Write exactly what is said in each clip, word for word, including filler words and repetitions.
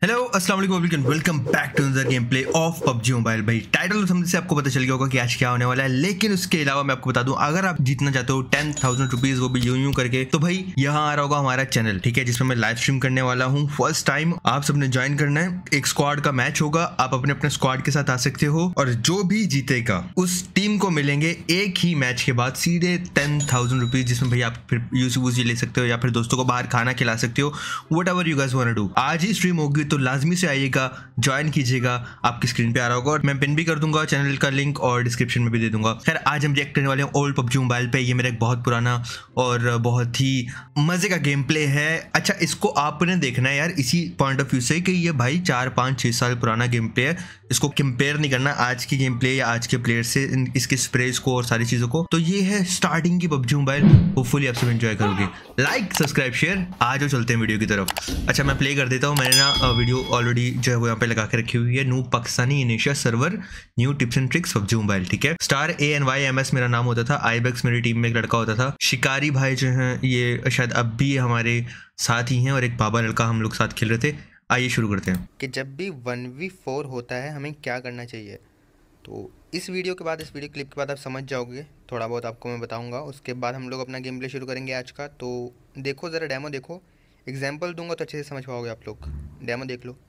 Hello अस्सलाम वालेकुम, welcome back to the game play of PUBG mobile. भाई title समझ से आपको पता चल गया होगा कि आज क्या होने वाला है, लेकिन उसके अलावा मैं आपको बता दूं, अगर आप जीतना चाहते हो टेन थाउजेंड रुपीज वो भी यूं यूं करके, तो भाई यहाँ आ रहा होगा हमारा चैनल, ठीक है, जिसमें मैं लाइव स्ट्रीम करने वाला हूँ। फर्स्ट टाइम आप सबने ज्वाइन करना है। एक स्क्वाड का मैच होगा, आप अपने अपने स्क्वाड के साथ आ सकते हो और जो भी जीतेगा उस टीम को मिलेंगे एक ही मैच के बाद सीधे टेन थाउजेंड रुपीज, जिसमें भाई आप फिर यूसी वूसी ले सकते हो या फिर दोस्तों को बाहर खाना खिला सकते हो, whatever you guys want to do. आज ही स्ट्रीम होगी तो लाजमी से आइएगा, ज्वाइन कीजिएगा, आपकी स्क्रीन पे आ रहा होगा और मैं पिन भी कर दूंगा चैनल का लिंक और डिस्क्रिप्शन में भी दे दूंगा। खैर आज हम रिएक्ट करने वाले हैं ओल्ड पबजी मोबाइल पे। ये मेरा एक बहुत पुराना और बहुत ही मजे का गेम प्ले है। अच्छा, इसको आपने देखना है यार इसी पॉइंट ऑफ व्यू से कि ये भाई चार पाँच छः साल पुराना गेम प्ले है, इसको कंपेयर नहीं करना आज की गेम प्ले या आज के प्लेयर से, इसके स्प्रेज को और सारी चीज़ों को। तो ये है स्टार्टिंग की पबजी मोबाइल, होपफुली आप सब एंजॉय करोगे। लाइक सब्सक्राइब शेयर, आज जो चलते हैं वीडियो की तरफ। अच्छा मैं प्ले कर देता हूँ, मैंने ना वीडियो ऑलरेडी जो है वो यहाँ पे लगा के रखी हुई है, new Pakistani Indonesia server new tips and tricks PUBG mobile, ठीक है। Star A N Y M S मेरा नाम होता था, आईबेक्स मेरी टीम में एक लड़का होता था, शिकारी भाई जो हैं ये शायद अब भी हमारे साथ ही हैं, और एक बाबा लड़का हम लोग साथ खेल रहे थे। आइए शुरू करते हैं कि जब भी वन वी फोर होता है हमें क्या करना चाहिए। तो इस वीडियो के बाद, इस वीडियो क्लिप के बाद आप समझ जाओगे, थोड़ा बहुत आपको मैं बताऊंगा। उसके बाद हम लोग अपना गेम प्ले शुरू करेंगे आज का। तो देखो ज़रा डेमो देखो, एग्जांपल दूंगा तो अच्छे से समझ पाओगे आप लोग। डेमो देख लो।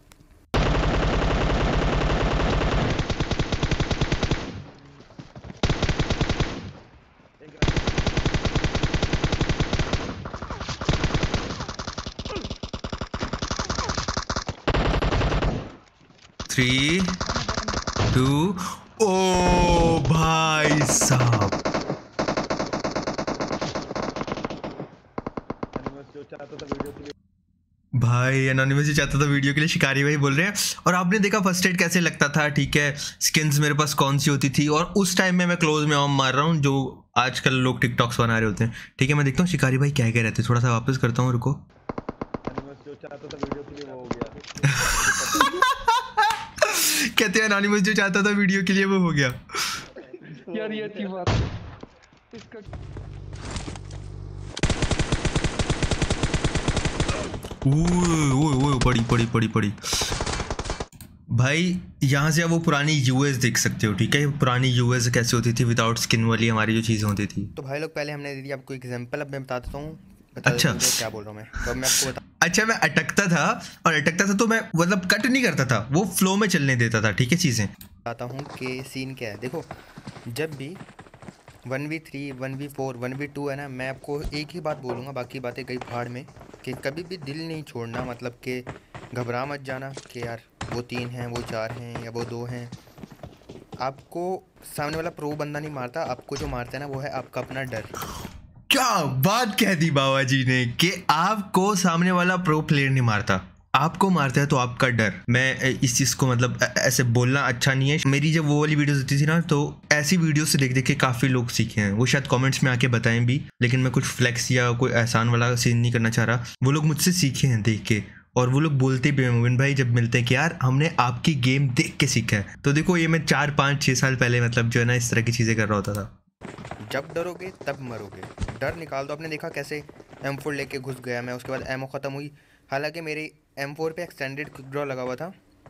थ्री टू, ओ भाई साहब, भाई एनोनिमस चाहता था वीडियो के लिए, शिकारी भाई बोल रहे हैं। और आपने देखा फर्स्ट एड कैसे लगता था, ठीक है, स्किन्स मेरे पास कौन सी होती थी, और उस टाइम में मैं क्लोज में ऑम मार रहा हूँ जो आजकल लोग टिकटॉक्स बना रहे होते हैं, ठीक है। मैं देखता हूँ शिकारी भाई क्या कह रहे थे, थोड़ा सा वापस करता हूँ, रुको। कहते हैं एनोनिमस जो चाहता था वीडियो के लिए वो हो गया। यार ये अच्छी बात है इसका। ओए ओए ओए, पड़ी पड़ी पड़ी पड़ी भाई। यहाँ से आप वो पुरानी यूएस देख सकते हो, ठीक है, पुरानी यूएस कैसे होती थी विदाउट स्किन वाली हमारी जो चीज़ें होती थी। तो भाई लोग पहले हमने दे दी आपको एग्जांपल, अब मैं बता देता हूँ। बता अच्छा क्या बोल रहा हूँ मैं, तो मैं आपको बता। अच्छा मैं अटकता था और अटकता था तो मैं मतलब कट नहीं करता था, वो फ्लो में चलने देता था, ठीक है, चीज़ें बताता हूँ कि सीन क्या है। देखो जब भी one v three one v four one v two है ना, मैं आपको एक ही बात बोलूँगा, बाकी बातें कई भाड़ में, कि कभी भी दिल नहीं छोड़ना, मतलब कि घबरा मत जाना कि यार वो तीन हैं, वो चार हैं या वो दो हैं। आपको सामने वाला प्रो बंदा नहीं मारता, आपको जो मारता है ना वो है आपका अपना डर। क्या बात कह दी बाबा जी ने कि आपको सामने वाला प्रो प्लेयर नहीं मारता, आपको मारता है तो आपका डर। मैं इस चीज़ को मतलब ऐसे बोलना अच्छा नहीं है। मेरी जब वो वाली वीडियोस होती थी ना, तो ऐसी वीडियो से देख देख के काफ़ी लोग सीखे हैं, वो शायद कमेंट्स में आके बताएं भी, लेकिन मैं कुछ फ्लेक्स या कोई एहसान वाला सीन नहीं करना चाह रहा। वो लोग मुझसे सीखे हैं देख के, और वो लोग बोलते भी हैं मोमिन भाई जब मिलते हैं कि यार हमने आपकी गेम देख के सीखा है। तो देखो ये मैं चार पाँच छः साल पहले मतलब जो है ना इस तरह की चीज़ें कर रहा होता था। जब डरोगे तब मरोगे, डर निकाल दो। आपने देखा कैसे एम फोर लेके घुस गया मैं, उसके बाद एमओ ख़त्म हुई। हालांकि मेरे एम फोर पे एक्सटेंडेड क्विक ड्रॉ लगा हुआ था,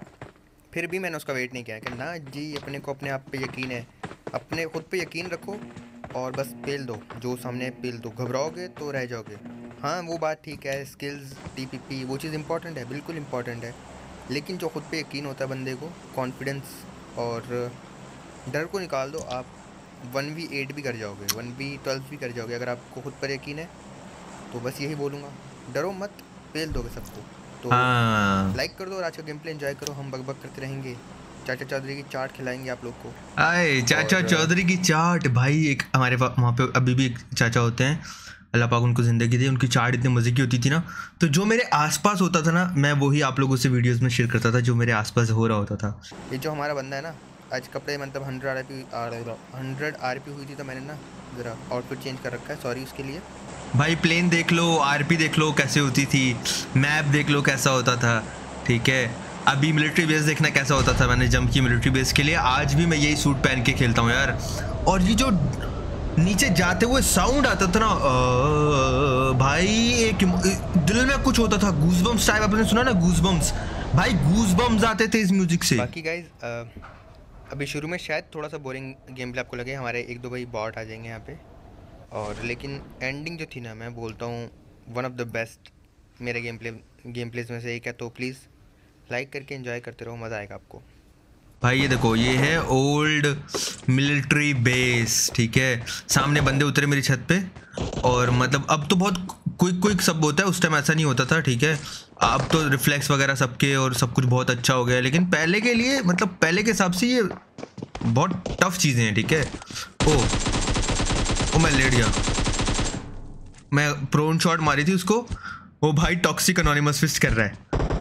फिर भी मैंने उसका वेट नहीं किया कि ना जी, अपने को अपने आप पे यकीन है, अपने खुद पे यकीन रखो और बस पेल दो, जो सामने पेल दो। घबराओगे तो रह जाओगे। हाँ वो बात ठीक है, स्किल्स टीपीपी वो चीज़ इंपॉर्टेंट है, बिल्कुल इंपॉर्टेंट है, लेकिन जो खुद पे यकीन होता है बंदे को, कॉन्फिडेंस और डर को निकाल दो, आप वन वी एट भी कर जाओगे, वन वी ट्वेल्व भी कर जाओगे। अगर आपको खुद पर यकीन है तो बस यही बोलूँगा, डरो मत, पेल दोगे सबको। तो हाँ। लाइक कर दो और आज का गेम प्ले एंजॉय करो, हम बक बक करते रहेंगे। चाचा चौधरी की चाट खिलाएंगे आप लोग को। आए चाचा चौधरी की चाट, भाई एक हमारे पास वहाँ पे अभी भी एक चाचा होते हैं, अल्लाह पाक उनको ज़िंदगी दी, उनकी चाट इतनी मज़े की होती थी ना, तो जो मेरे आसपास होता था ना मैं वही आप लोगों से वीडियोस में शेयर करता था जो मेरे आसपास हो रहा होता था। ये जो हमारा बंदा है ना, आज कपड़े मतलब hundred R P hundred R P हुई थी, तो मैंने ना ज़रा आउटफिट चेंज कर रखा है, सॉरी उसके लिए। भाई प्लेन देख लो, आरपी देख लो कैसे होती थी, मैप देख लो कैसा होता था, ठीक है। अभी मिलिट्री बेस देखना कैसा होता था, मैंने जंप की मिलिट्री बेस के लिए, आज भी मैं यही सूट पहन के खेलता हूँ यार। और ये जो नीचे जाते हुए साउंड आता था ना भाई, एक दिल में कुछ होता था, गूज़बम्स टाइप, आपने सुना ना गूज़बम्स, भाई गूज बम्स आते थे इस म्यूजिक से। बाकी गाइज अभी शुरू में शायद थोड़ा सा बोरिंग गेम प्ले आपको लगे, हमारे एक दो भाई बॉट आ जाएंगे यहाँ पे, और लेकिन एंडिंग जो थी ना, मैं बोलता हूँ वन ऑफ द बेस्ट मेरे गेम प्ले गेम प्लेस में से एक है। तो प्लीज़ लाइक करके एंजॉय करते रहो, मज़ा आएगा आपको। भाई ये देखो, ये है ओल्ड मिलिट्री बेस, ठीक है। सामने बंदे उतरे मेरी छत पे, और मतलब अब तो बहुत क्विक क्विक सब होता है, उस टाइम ऐसा नहीं होता था, ठीक है। अब तो रिफ्लेक्स वगैरह सबके और सब कुछ बहुत अच्छा हो गया है, लेकिन पहले के लिए मतलब पहले के हिसाब से ये बहुत टफ चीज़ें हैं, ठीक है। ओ ओ मैं लेट गया, मैं प्रोन शॉट मारी थी उसको, वो भाई टॉक्सिक एनोनिमस फिस्ट कर रहा है।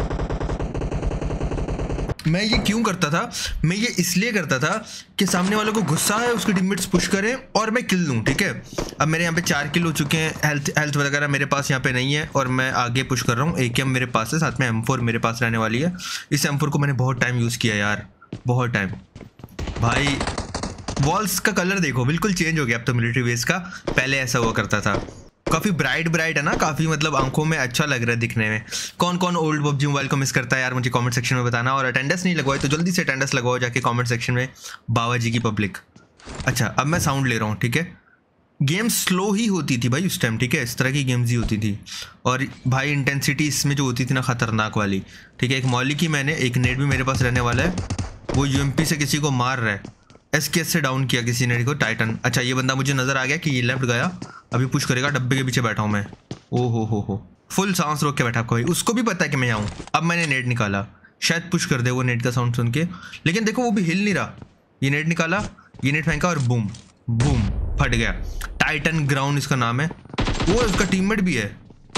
मैं ये क्यों करता था, मैं ये इसलिए करता था कि सामने वालों को गुस्सा है, उसके टीममेट्स पुश करें और मैं किल लूँ, ठीक है। अब मेरे यहाँ पे चार किल हो चुके हैं, हेल्थ हेल्थ वगैरह मेरे पास यहाँ पे नहीं है, और मैं आगे पुश कर रहा हूँ। ए के एम मेरे पास है, साथ में एम फोर मेरे पास रहने वाली है। इस एम फोर को मैंने बहुत टाइम यूज़ किया यार, बहुत टाइम। भाई वॉल्स का कलर देखो, बिल्कुल चेंज हो गया अब तो मिलिट्री बेस का, पहले ऐसा हुआ करता था। काफ़ी ब्राइट ब्राइट है ना, काफ़ी मतलब आंखों में अच्छा लग रहा है दिखने में। कौन कौन ओल्ड पबजी मोबाइल को मिस करता है यार, मुझे कमेंट सेक्शन में बताना। और अटेंडेंस नहीं लगवाए तो जल्दी से अटेंडेंस लगवाओ जाके कमेंट सेक्शन में, बाबा जी की पब्लिक। अच्छा अब मैं साउंड ले रहा हूँ, ठीक है। गेम स्लो ही होती थी भाई उस टाइम, ठीक है, इस तरह की गेम्स ही होती थी। और भाई इंटेंसिटी इसमें जो होती थी ना, ख़तरनाक वाली, ठीक है। एक मॉली की मैंने, एक नेट भी मेरे पास रहने वाला है, वो यू एम पी से किसी को मार रहा है, एस के एस से डाउन किया किसी ने को, टाइटन। अच्छा ये बंदा मुझे नज़र आ गया कि ये लेफ्ट गया, अभी पुश करेगा, डब्बे के पीछे बैठा हूँ मैं। ओ हो हो हो फुल सांस रोक के बैठा कोई, उसको भी पता है कि मैं यहाँ हूँ। अब मैंने नेट निकाला, शायद पुश कर दे वो नेट का साउंड सुन के, लेकिन देखो वो भी हिल नहीं रहा। ये नेट निकाला, ये नेट फेंका और बूम बूम फट गया। टाइटन ग्राउंड इसका नाम है, वो उसका टीममेट भी है।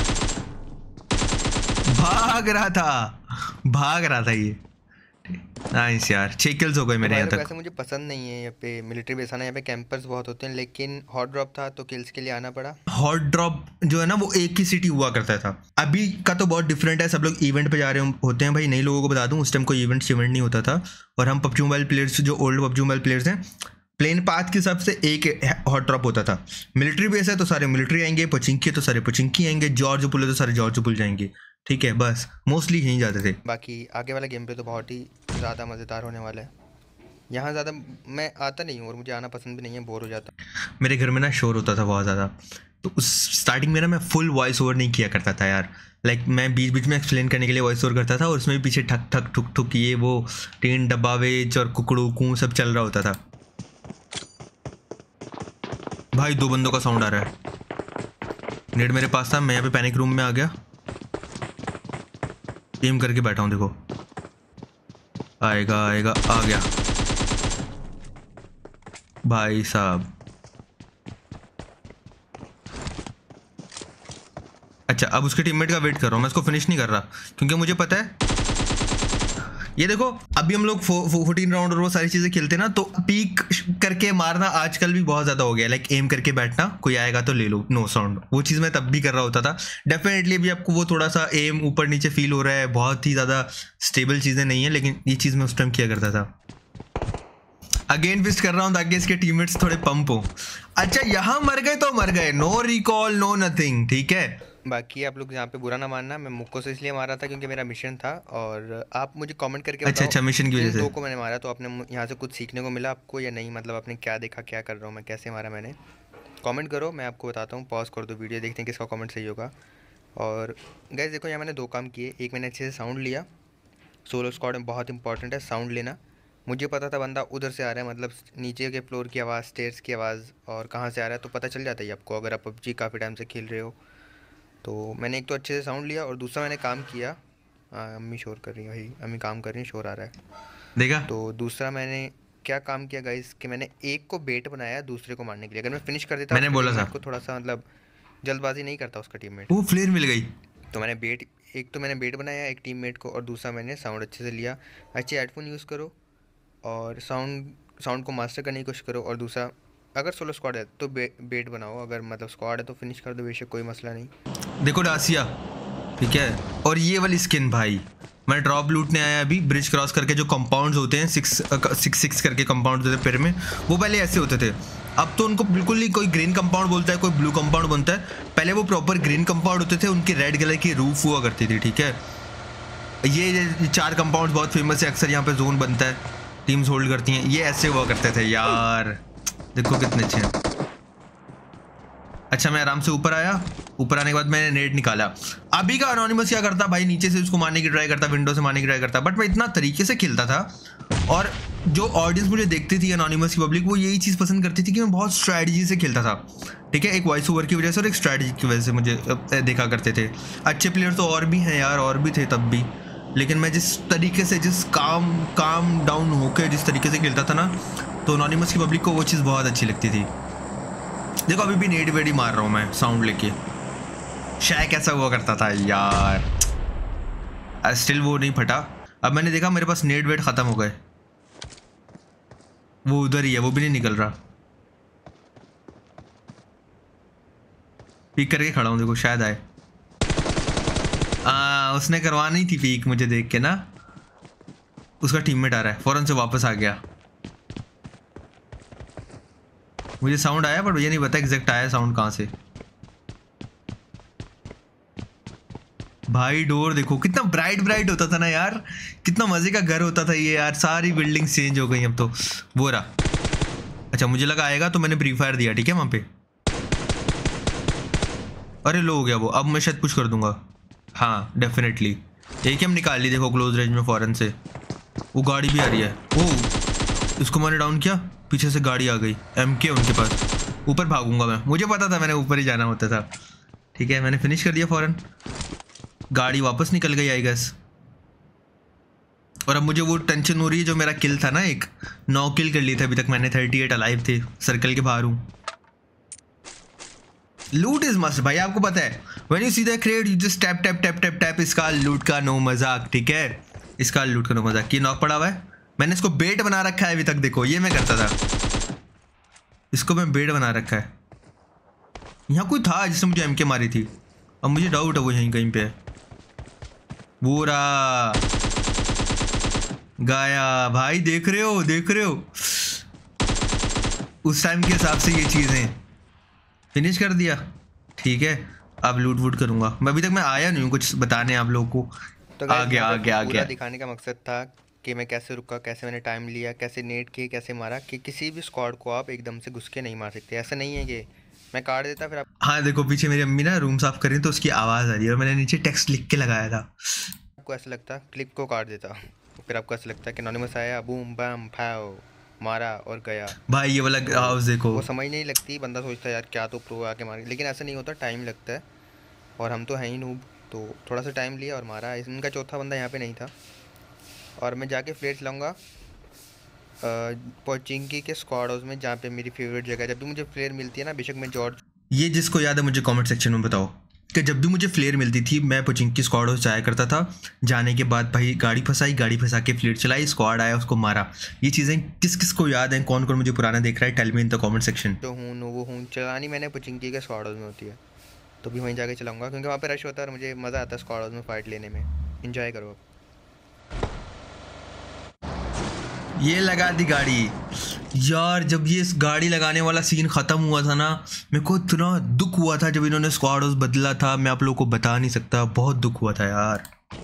भाग रहा था भाग रहा था ये। नाइस यार, छह किल्स हो गए मेरे यहाँ तक। वैसे मुझे पसंद नहीं है यहाँ पे मिलिट्री बेस आना, यहाँ पे कैंपर्स बहुत होते हैं, लेकिन हॉट ड्रॉप था तो किल्स के लिए आना पड़ा। हॉट ड्रॉप जो है ना, वो एक ही सिटी हुआ करता था, अभी का तो बहुत डिफरेंट है। सब लोग इवेंट पे जा रहे होते हैं भाई। नई लोगों को बता दूं, उस टाइम कोई इवेंट इवेंट नहीं होता था। और हम पबजी मोबाइल प्लेयर्स, जो ओल्ड पबजी मोबाइल प्लेयर्स हैं, प्लेन पाथ के हिसाब से एक हॉट ड्रॉप होता था। मिलिट्री बेस है तो सारे मिलिट्री आएंगे, पचिंकी तो सारे पचिंकी आएंगे, जॉर्ज पुल है तो सारे जॉर्ज पुल जाएंगे, ठीक है। बस मोस्टली यहीं जाते थे। बाकी आगे वाला गेम पे तो बहुत ही ज़्यादा मज़ेदार होने वाला है। यहाँ ज़्यादा मैं आता नहीं हूँ और मुझे आना पसंद भी नहीं है, बोर हो जाता। मेरे घर में ना शोर होता था बहुत ज़्यादा, तो उस स्टार्टिंग में ना मैं फुल वॉइस ओवर नहीं किया करता था यार। लाइक मैं बीच बीच में एक्सप्लेन करने के लिए वॉइस ओवर करता था, और उसमें भी पीछे ठक ठक ठुक ठुक ये वो टीन डब्बा वेच और कुकड़ू कू सब चल रहा होता था। भाई दो बंदों का साउंड आ रहा है, नेट मेरे पास था, मैं यहाँ पे पैनिक रूम में आ गया, एम करके बैठा हूँ, देखो आएगा आएगा, आ गया भाई साहब। अच्छा अब उसके टीममेट का वेट कर रहा हूँ मैं, इसको फिनिश नहीं कर रहा क्योंकि मुझे पता है। ये देखो अभी हम लोग फोर्टीन राउंड और वो सारी चीज़ें खेलते ना, तो पीक करके मारना आजकल भी बहुत ज़्यादा हो गया। लाइक एम करके बैठना, कोई आएगा तो ले लो, नो साउंड। वो चीज़ मैं तब भी कर रहा होता था। डेफिनेटली अभी आपको वो थोड़ा सा एम ऊपर नीचे फील हो रहा है, बहुत ही ज़्यादा स्टेबल चीज़ें नहीं है, लेकिन ये चीज़ मैं उस टाइम किया करता था। अगेन विस्ट कर रहा हूँ ताकि इसके टीममेट्स थोड़े पंप हो। अच्छा यहाँ मर गए तो मर गए, नो रिकॉल नो नथिंग, ठीक है। बाकी आप लोग यहाँ पे बुरा ना मानना, मैं मुक्को से इसलिए मारा था क्योंकि मेरा मिशन था, और आप मुझे कमेंट करके अच्छा अच्छा मिशन की वजह से दो को मैंने मारा, तो आपने यहाँ से कुछ सीखने को मिला आपको या नहीं, मतलब आपने क्या देखा, क्या कर रहा हूँ मैं, कैसे मारा मैंने, कमेंट करो, मैं आपको बताता हूँ। पॉज कर दो वीडियो, देखते हैं किसका कमेंट सही होगा। और गाइस देखो यहाँ मैंने दो काम किए, एक मैंने अच्छे से साउंड लिया। सोलो स्क्वाड में बहुत इंपॉर्टेंट है साउंड लेना। मुझे पता था बंदा उधर से आ रहा है, मतलब नीचे के फ्लोर की आवाज़, स्टेयर्स की आवाज़, और कहाँ से आ रहा है तो पता चल जाता है आपको, अगर आप पबजी काफ़ी टाइम से खेल रहे हो। तो मैंने एक तो अच्छे से साउंड लिया, और दूसरा मैंने काम किया। आ, अम्मी शोर कर रही है भाई, अम्मी काम कर रही है, शोर आ रहा है, देखा। तो दूसरा मैंने क्या काम किया गाइस कि मैंने एक को बेट बनाया दूसरे को मारने के लिए। अगर मैं फिनिश कर देता, मैंने बोला था को थोड़ा सा मतलब जल्दबाजी नहीं करता उसका टीममेट, वो फ्लेयर मिल गई। तो मैंने बेट एक तो मैंने बेट बनाया एक टीममेट को, और दूसरा मैंने साउंड अच्छे से लिया। अच्छे हेडफोन यूज़ करो और साउंड साउंड को मास्टर करने की कोशिश करो। और दूसरा, अगर सोलो स्क्वाड है तो बे, बेट बनाओ, अगर मतलब स्क्वाड है तो फिनिश कर दो बेशक, कोई मसला नहीं। देखो डासिया, ठीक है। और ये वाली स्किन भाई, मैं ड्रॉप लूटने आया अभी, ब्रिज क्रॉस करके जो कंपाउंड्स होते हैं, सिक्स सिक्स सिक्स करके कंपाउंड होते थे पेड़ में, वो पहले ऐसे होते थे। अब तो उनको बिल्कुल ही कोई ग्रीन कंपाउंड बोलता है, कोई ब्लू कंपाउंड बनता है। पहले वो प्रॉपर ग्रीन कंपाउंड होते थे, उनकी रेड कलर की रूफ हुआ करती थी, ठीक है। ये, ये चार कंपाउंड बहुत फेमस है, अक्सर यहाँ पे जोन बनता है, टीम्स होल्ड करती हैं, ये ऐसे हुआ करते थे यार। देखो कितने अच्छे हैं। अच्छा मैं आराम से ऊपर आया, ऊपर आने के बाद मैंने नेट निकाला। अभी का अनोनिमस क्या करता भाई, नीचे से उसको मारने की ट्राई करता, विंडो से मारने की ट्राई करता, बट मैं इतना तरीके से खेलता था और जो ऑडियंस मुझे देखती थी अनोनिमस की पब्लिक, वो यही चीज़ पसंद करती थी कि मैं बहुत स्ट्रैटेजी से खेलता था। ठीक है, एक वॉइस ओवर की वजह से और एक स्ट्रैटेजी की वजह से मुझे देखा करते थे। अच्छे प्लेयर तो और भी हैं यार, और भी थे तब भी, लेकिन मैं जिस तरीके से, जिस काम काम डाउन होकर जिस तरीके से खेलता था ना, तो अनोनिमस की पब्लिक को वो चीज़ बहुत अच्छी लगती थी। देखो अभी भी नेट वेट ही मार रहा हूँ मैं साउंड लेके। शायद कैसा हुआ करता था यार, स्टिल वो नहीं फटा। अब मैंने देखा मेरे पास नेट वेट ख़त्म हो गए, वो उधर ही है, वो भी नहीं निकल रहा। पीक करके खड़ा हूँ, देखो शायद आए। आ, उसने करवानी थी पीक मुझे देख के ना। उसका टीममेट आ रहा है, फौरन से वापस आ गया। मुझे साउंड आया, पर मुझे नहीं पता एग्जैक्ट आया साउंड कहाँ से। भाई डोर देखो कितना ब्राइट ब्राइट होता था ना यार, कितना मजे का घर होता था ये यार। सारी बिल्डिंग चेंज हो गई अब तो। वो रहा, अच्छा मुझे लगा आएगा तो मैंने प्री फायर दिया, ठीक है वहां पे। अरे लो हो गया वो, अब मैं शायद पुश कर दूंगा। हाँ डेफिनेटली, एक हम निकाल ली देखो क्लोज रेंज में फौरन से। वो गाड़ी भी आ रही है, ओ इसको मैंने डाउन किया, पीछे से गाड़ी आ गई, एम के उनके पास। ऊपर भागूंगा मैं, मुझे पता था मैंने ऊपर ही जाना होता था। ठीक है मैंने फिनिश कर दिया फौरन, गाड़ी वापस निकल गई आई गेस। और अब मुझे वो टेंशन हो रही है, जो मेरा किल था ना, एक नौ किल कर लिए थे अभी तक मैंने, थर्टी एट अलाइव थे, सर्कल के बाहर हूँ। लूट इज मस्ट भाई, आपको पता है when you see the crate you just tap tap tap tap tap. इसका लूट का नो मजाक, ठीक है, इसका लूट का नो मजाक। ये नॉक पड़ा हुआ है, मैंने इसको बेट बना रखा है अभी तक, देखो ये मैं करता था, इसको मैं बेट बना रखा है। यहाँ कोई था जिसने मुझे एमके मारी थी, अब मुझे डाउट है वो यहीं कहीं पे है। वो रहा गाया भाई, देख रहे हो देख रहे हो, उस टाइम के हिसाब से ये चीजें फिनिश कर दिया। ठीक है अब लूट वूट करूंगा मैं, अभी तक मैं आया नहीं हूँ कुछ बताने आप लोगों को। तो आ गया आ गया आ गया। दिखाने का मकसद था कि मैं कैसे रुका, कैसे मैंने टाइम लिया, कैसे नेट किए, कैसे मारा, कि किसी भी स्क्वाड को आप एकदम से घुस के नहीं मार सकते। ऐसा नहीं है कि मैं काट देता फिर आप। हाँ देखो पीछे मेरी अम्मी ना रूम साफ कर रही तो उसकी आवाज़ आ रही है, और मैंने नीचे टेक्स्ट लिख के लगाया था। आपको ऐसा लगता क्लिप को काट देता, फिर आपको ऐसा लगता कि एनोनिमस आया, बूम बम फाओ, मारा और गया। भाई ये वाला हाउस देखो, वो समझ नहीं लगती, बंदा सोचता है यार क्या तो प्रो आके मार, लेकिन ऐसा नहीं होता, टाइम लगता है। और हम तो हैं ही नूब, तो थोड़ा सा टाइम लिया और मारा। इनका चौथा बंदा यहाँ पे नहीं था। और मैं जाके फ्लेट्स लाऊंगा पोचिंकी के स्क्वाड हाउस में, जहाँ पे मेरी फेवरेट जगह है। जब भी मुझे फ्लेयर मिलती है ना, बेशक मैं जॉर्ज, ये जिसको याद है मुझे कमेंट सेक्शन में बताओ कि जब भी मुझे फ्लेयर मिलती थी मैं पोचिंकी स्क्वाड हाउस जाया करता था। जाने के बाद भाई गाड़ी फंसाई, गाड़ी फंसा के फ्लेयर चलाई, स्क्वाड आया उसको मारा। ये चीज़ें किस किस को याद है, कौन कौन मुझे पुराना देख रहा है, tell me in the comment section. जो हूँ वो हूँ चलानी मैंने पोचिंकी के स्क्वाड हाउस में होती है, तो भी वहीं जाके चलाऊंगा, क्योंकि वहाँ पे रश होता है और मुझे मज़ा आता है स्क्वाड हाउस में फाइट लेने में। एंजॉय करो। ये लगा दी गाड़ी यार। जब ये इस गाड़ी लगाने वाला सीन ख़त्म हुआ था ना, मेरे को इतना दुख हुआ था जब इन्होंने स्क्वाड हाउस बदला था, मैं आप लोगों को बता नहीं सकता, बहुत दुख हुआ था यार।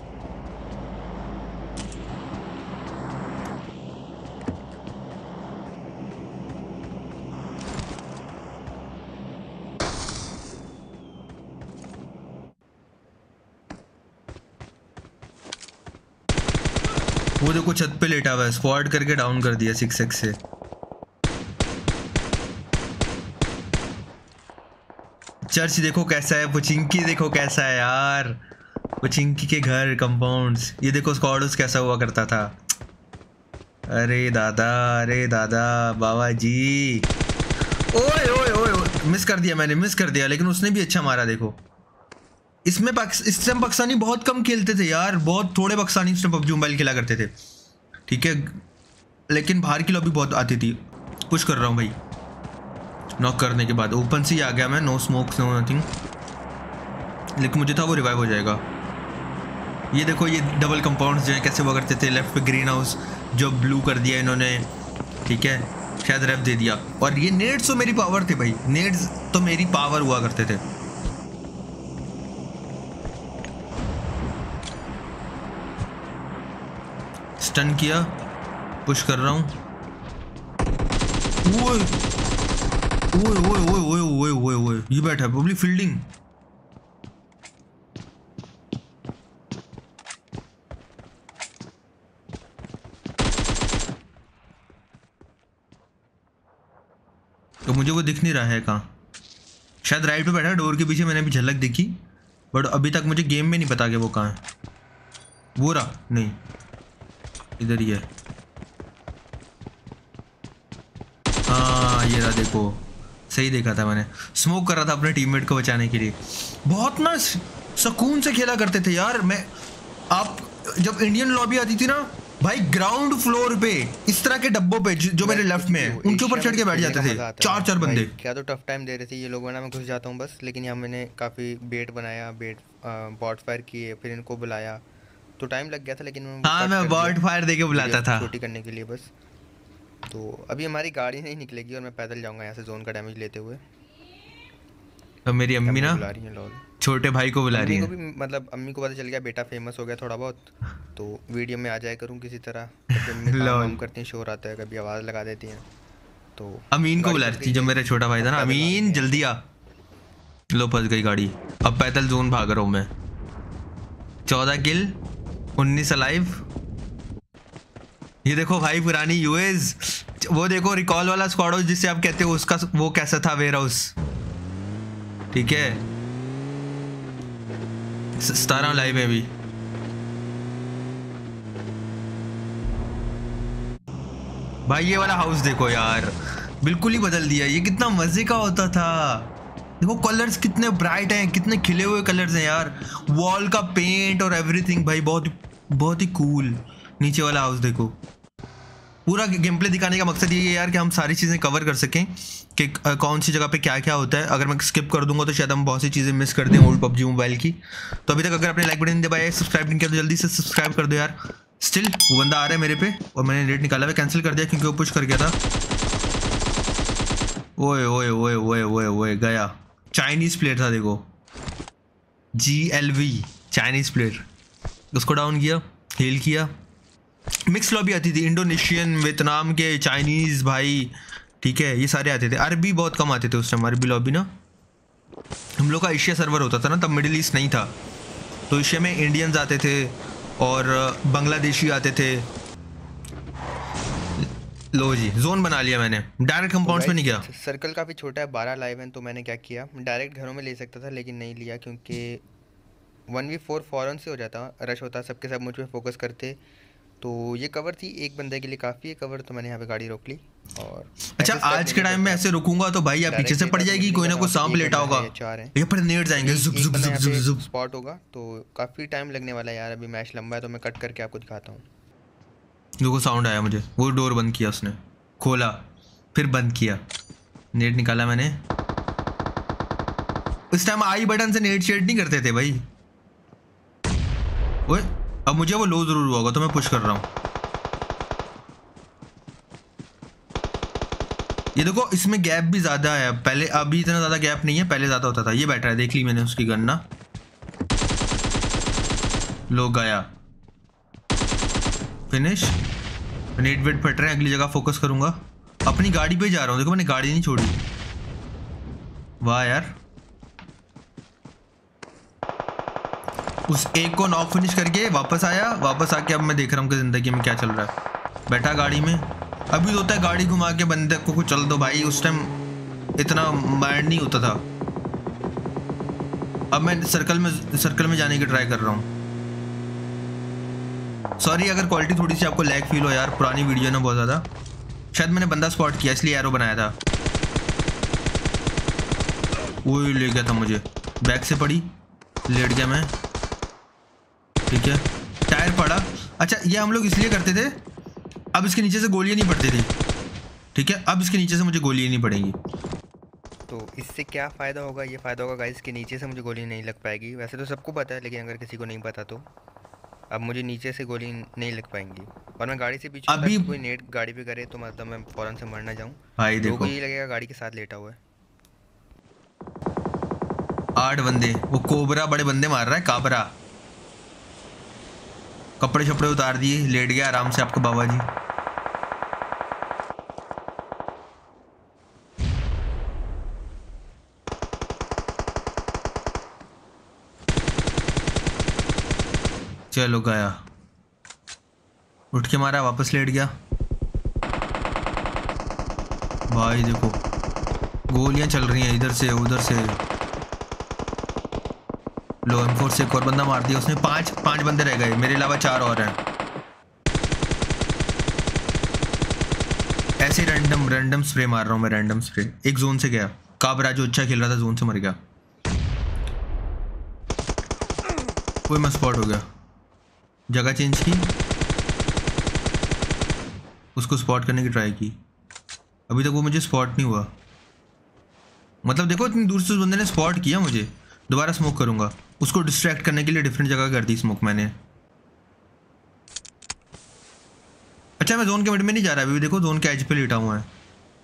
वो देखो छत पे लेटा हुआ है, स्क्वाड करके डाउन कर दिया सिक्स एक्स से। चर्च देखो कैसा है, पोचिंकी देखो कैसा है यार, पोचिंकी के घर कंपाउंड्स। ये देखो स्क्वाड हाउस कैसा हुआ करता था। अरे दादा अरे दादा बाबा जी, ओए ओए ओए मिस कर दिया मैंने, मिस कर दिया, लेकिन उसने भी अच्छा मारा। देखो इसमें इस टाइम पाकिस्तानी बहुत कम खेलते थे यार, बहुत थोड़े पाकिस्तानी इस टाइम पबजी मोबाइल खेला करते थे, ठीक है, लेकिन बाहर की लॉबी बहुत आती थी। पुश कर रहा हूँ भाई, नॉक करने के बाद ओपन से ही आ गया मैं, नो स्मोक नो नथिंग, लेकिन मुझे था वो रिवाइव हो जाएगा। ये देखो ये डबल कंपाउंड्स जो है कैसे हुआ करते थे। लेफ्ट पे ग्रीन हाउस जो ब्लू कर दिया इन्होंने, ठीक है, शायद रेफ दे दिया। और ये नेट्स तो मेरी पावर थे भाई, नेट्स तो मेरी पावर हुआ करते थे। स्टन किया, पुश कर रहा हूँ। ओए ओए ओए ओए ओए ओए ओए ओए ये बैठा है पब्लिक फील्डिंग। तो मुझे वो दिख नहीं रहा है कहाँ, शायद राइट पे बैठा है डोर के पीछे, मैंने भी झलक देखी बट अभी तक मुझे गेम में नहीं पता कि वो कहाँ है। वो रहा, नहीं इधर ही है। हाँ ये रहा, देखो सही देखा था मैंने, स्मोक कर रहा था अपने टीममेट को बचाने के लिए। बहुत ना सुकून से खेला करते थे यार। मैं आप जब इंडियन लॉबी आती थी ना भाई, ग्राउंड फ्लोर पे इस तरह के डब्बों पे जो मेरे लेफ्ट में है उनके ऊपर चढ़ के बैठ जाते थे चार चार बंदे। क्या तो टफ टाइम दे रहे थे ये लोग, वरना मैं घुस जाता हूँ बस। लेकिन यहाँ मैंने काफ़ी बेट बनाया, बेट बॉट फायर किए, फिर इनको बुलाया तो टाइम लग गया था। लेकिन हाँ मैं बॉट फायर देके बुलाता था छोटी करने के लिए बस। तो अभी हमारी गाड़ी नहीं निकलेगी और मैं पैदल जाऊँगा यहाँ से जोन का डैमेज लेते हुए। तो मेरी अम्मी ना बुला रही है लॉल, छोटे भाई को बुला रही है। भी मतलब अम्मी को पता चल गया बेटा फेमस हो गया थोड़ा बहुत, तो वीडियो में आ जाया करूँ किसी तरह। तो काम करती हैं, शोर आता है, कभी आवाज़ लगा देती हैं। तो अमीन को बुला रही थी जो मेरा छोटा भाई था ना, अमीन जल्दी आ। लो फंस गई गाड़ी, अब पैदल जोन भाग रहा हूँ मैं। चौदह किल, उन्नीस अलाइव। ये देखो भाई पुरानी यूएस, वो देखो रिकॉल वाला स्क्वाड हाउस जिसे आप कहते हो, उसका वो कैसा था वेयर हाउस, ठीक है। सतारह लाइव है अभी। भाई ये वाला हाउस देखो यार, बिल्कुल ही बदल दिया। ये कितना मजे का होता था। देखो कलर्स कितने ब्राइट हैं, कितने खिले हुए कलर्स हैं यार। वॉल का पेंट और एवरीथिंग भाई बहुत बहुत ही कूल। नीचे वाला हाउस देखो। पूरा गेम प्ले दिखाने का मकसद ये है यार कि हम सारी चीज़ें कवर कर सकें कि कौन सी जगह पे क्या क्या होता है। अगर मैं स्किप कर दूंगा तो शायद हम बहुत सी चीज़ें मिस कर दें ओल्ड पबजी मोबाइल की। तो अभी तक अगर आपने लाइक बटन दबाया, सब्सक्राइब नहीं किया तो जल्दी से सब्सक्राइब कर दो यार। स्टिल वो बंदा आ रहा है मेरे पे और मैंने रेट निकाला हुआ, कैंसिल कर दिया क्योंकि वो पुश कर गया था। ओए ओए ओए ओए ओए ओए गया। चाइनीज प्लेयर था देखो, G L V Chinese player. उसको डाउन किया, हील किया। मिक्स लॉबी आती थी, इंडोनेशियन, वियतनाम के, चाइनीज भाई, ठीक है, ये सारे आते थे। अरबी बहुत कम आते थे उस टाइम, अरबी लॉबी ना। हम लोग का एशिया सर्वर होता था ना तब, मिडिल ईस्ट नहीं था, तो एशिया में इंडियंस आते थे और बांग्लादेशी आते थे। लो जी जोन बना लिया मैंने, डायरेक्ट कंपाउंड्स में नहीं गया। सर्कल काफ़ी छोटा है, बारह लाइव हैं, तो मैंने क्या किया, डायरेक्ट घरों में ले सकता था लेकिन नहीं लिया क्योंकि वन वी फोर फ़ौरन से हो जाता, रश होता, सबके सब मुझ पर फोकस करते। तो ये कवर थी एक बंदे के लिए काफ़ी है कवर, तो मैंने यहाँ पे गाड़ी रोक ली। और अच्छा आज के टाइम में ऐसे रुकूंगा तो भाई आप पीछे से पड़ जाएगी, कोई ना कोई सांप लेटा होगा, ये पर नेट जाएंगे, जुप जुप जुप जुप जुप स्पॉट होगा। तो काफ़ी टाइम लगने वाला है यार, अभी मैच लंबा है तो मैं कट करके आपको दिखाता हूँ। देखो साउंड आया मुझे, वो डोर बंद किया उसने, खोला फिर बंद किया, नेट निकाला मैंने। उस टाइम आई बटन से नेट शेड नहीं करते थे भाई। ओए अब मुझे वो लो जरूर हुआ होगा तो मैं पुश कर रहा हूँ। ये देखो इसमें गैप भी ज़्यादा है पहले, अभी इतना ज़्यादा गैप नहीं है, पहले ज़्यादा होता था। ये बैठ रहा है, देख ली मैंने उसकी गन ना। लो गया, फिनिश। नेट वेट फट रहे हैं, अगली जगह फोकस करूंगा। अपनी गाड़ी पे जा रहा हूँ, देखो मैंने गाड़ी नहीं छोड़ी। वाह यार, उस एक को नॉक फिनिश करके वापस आया, वापस आके अब मैं देख रहा हूँ कि ज़िंदगी में क्या चल रहा है। बैठा गाड़ी में, अभी तो होता है गाड़ी घुमा के बंदे को कुछ चल दो भाई, उस टाइम इतना माइंड नहीं होता था। अब मैं सर्कल में सर्कल में जाने की ट्राई कर रहा हूँ। सॉरी अगर क्वालिटी थोड़ी सी आपको लैग फील हो यार, पुरानी वीडियो ना बहुत ज़्यादा। शायद मैंने बंदा स्पॉट किया इसलिए एरो बनाया था। वो ले गया था मुझे, बैक से पड़ी, लेट गया मैं, ठीक है। टायर पड़ा। अच्छा ये हम लोग इसलिए करते थे, अब इसके नीचे से गोलियां नहीं पड़ती थी, ठीक है। अब इसके नीचे से मुझे गोलियां नहीं पड़ेंगी। तो इससे क्या फ़ायदा होगा, ये फ़ायदा होगा गाइस, इसके नीचे से मुझे गोली नहीं लग पाएगी। वैसे तो सबको पता है लेकिन अगर किसी को नहीं पता तो अब मुझे नीचे से गोली नहीं लग पाएंगी। और मैं गाड़ी से पीछे अभी कोई नेट गाड़ी पे करे तो मतलब मैं फ़ौरन से मर ना जाऊँ। भाई देखो ये लगेगा गाड़ी के साथ लेटा हुआ है। आठ बंदे, वो कोबरा बड़े बंदे मार रहा है, काबरा। कपड़े शपड़े उतार दिए, लेट गया आराम से आपका बाबा जी। चलो गया, उठ के मारा, वापस लेट गया। भाई देखो गोलियां चल रही हैं इधर से उधर से। लो एम फोर से एक और बंदा मार दिया उसने। पांच पांच बंदे रह गए, मेरे अलावा चार और हैं। ऐसे रैंडम रैंडम स्प्रे मार रहा हूँ मैं, रैंडम स्प्रे। एक जोन से गया, काबरा जो अच्छा खेल रहा था जोन से मर गया। कोई मैं स्पॉट हो गया, जगह चेंज की, उसको स्पॉट करने की ट्राई की, अभी तक वो मुझे स्पॉट नहीं हुआ। मतलब देखो इतनी दूर से उस बंदे ने स्पॉट किया मुझे। दोबारा स्मोक करूंगा, उसको डिस्ट्रैक्ट करने के लिए डिफरेंट जगह कर दी स्मोक मैंने। अच्छा मैं जोन के मिड में नहीं जा रहा, अभी देखो जोन के एज पे लेटा हुआ है,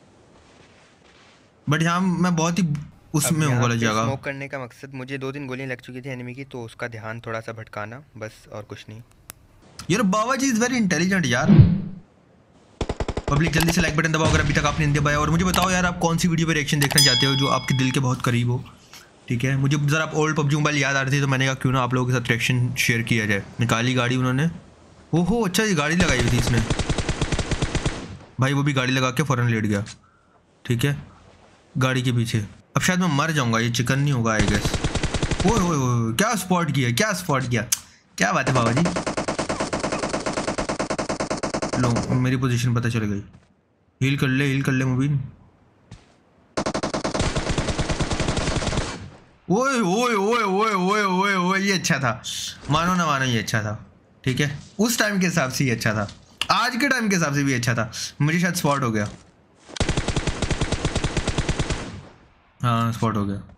बट यहाँ मैं बहुत ही उसमें हूँ वाली जगह। स्मोक करने का मकसद, मुझे दो तीन गोलियां लग चुकी थी एनिमी की, तो उसका ध्यान थोड़ा सा भटकाना बस, और कुछ नहीं। यार Baba ji is very intelligent यार। पब्लिक जल्दी से लाइक बटन दबाओ अगर अभी तक आपने नहीं दबाया, और मुझे बताओ यार आप कौन सी वीडियो पे रिएक्शन देखना चाहते हो जो आपके दिल के बहुत करीब हो। ठीक है, मुझे ज़रा आप ओल्ड पबजी मोबाइल याद आ रही थी तो मैंने कहा क्यों ना आप लोगों के साथ रिएक्शन शेयर किया जाए। निकाली गाड़ी उन्होंने, ओहो अच्छा ये गाड़ी लगाई हुई थी इसने। भाई वो भी गाड़ी लगा के फ़ौरन लेट गया। ठीक है, गाड़ी के पीछे। अब शायद मैं मर जाऊँगा, ये चिकन नहीं होगा आई गेस। ओए ओए ओए क्या स्पॉट किया, क्या स्पॉट किया, क्या बात है बाबा जी। लो मेरी पोजीशन पता चल गई। हील कर ले, हील कर ले मुबीन। ओए ओए ओए ओए ओए ओए ओए ये अच्छा था, मानो ना मानो ये अच्छा था। ठीक है, उस टाइम के हिसाब से ये अच्छा था, आज के टाइम के हिसाब से भी अच्छा था। मुझे शायद स्पॉट हो गया, हाँ स्पॉट हो गया।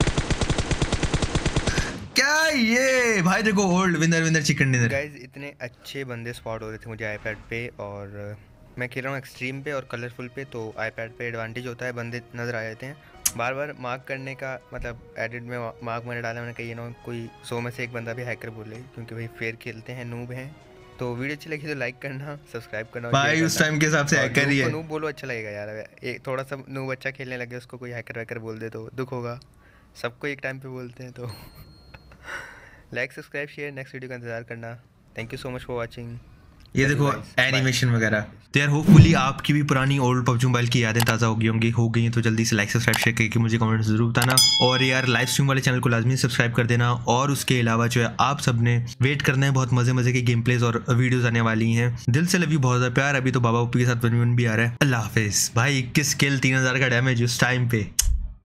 क्या ये भाई देखो old winner winner chicken dinner. Guys इतने अच्छे बंदे स्पॉट हो रहे थे मुझे आईपैड पे, और मैं खेल रहा हूँ एक्सट्रीम पे और कलरफुल पे, तो आईपैड पे एडवांटेज होता है, बंदे नज़र आ जाते हैं। बार बार मार्क करने का मतलब एडिट में मार्क मैंने डाला, मैंने कही ना कोई सौ में से एक बंदा भी हैकर बोले, क्योंकि भाई फेयर खेलते हैं, नूब हैं। तो वीडियो अच्छी लगी तो लाइक करना, सब्सक्राइब करना भाई उस टाइम के हिसाब से हैकर ही है। नूब बोलो अच्छा लगेगा यार, एक थोड़ा सा नूब अच्छा खेलने लगे उसको कोई हैकर वैकर बोल दे तो दुख होगा। सबको एक टाइम पे बोलते हैं, तो like subscribe share, next video का इंतजार करना। Thank you so much for watching. ये देखो एनिमेशन वगैरह। तो यार होपफुली आपकी भी पुरानी ओल्ड पबजी मोबाइल की यादें ताज़ा हो गई होंगी, हो गई हैं तो जल्दी से लाइक सब्सक्राइब शेयर करके मुझे कमेंट जरूर बताना। और यार लाइव स्ट्रीम वाले चैनल को लाजमी सब्सक्राइब कर देना। और उसके अलावा जो है आप सब ने वेट करना है, बहुत मजे मजे के गेम प्लेज और वीडियोज आने वाली हैं। दिल से लव यू, बहुत ज़्यादा प्यार। अभी तो बाबा ओपी के साथ वन वन भी आ रहा है। अल्लाह हाफिज़ भाई। इक्कीस किल, तीन हज़ार का डैमेज उस टाइम पे।